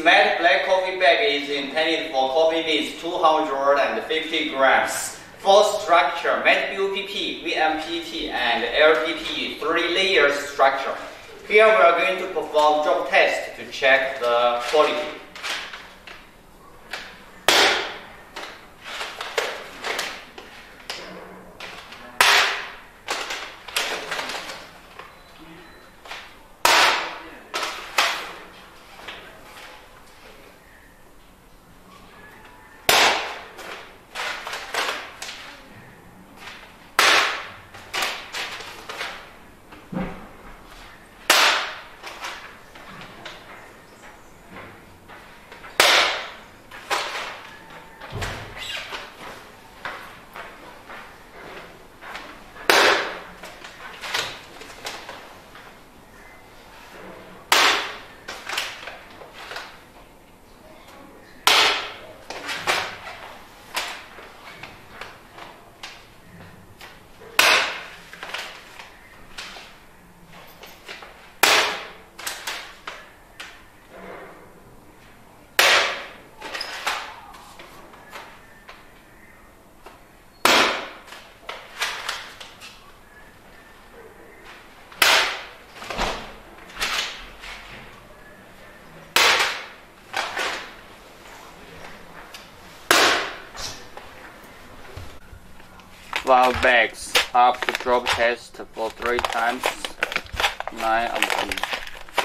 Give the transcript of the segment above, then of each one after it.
matte black coffee bag is intended for coffee beans 250 grams. For structure, matte BOPP, VMPT, and LPP 3-layer structure. Here we are going to perform drop test to check the quality. Valve bags up to drop test for 3 times. 9 of them.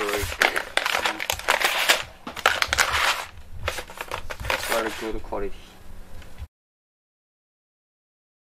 3. Very good quality.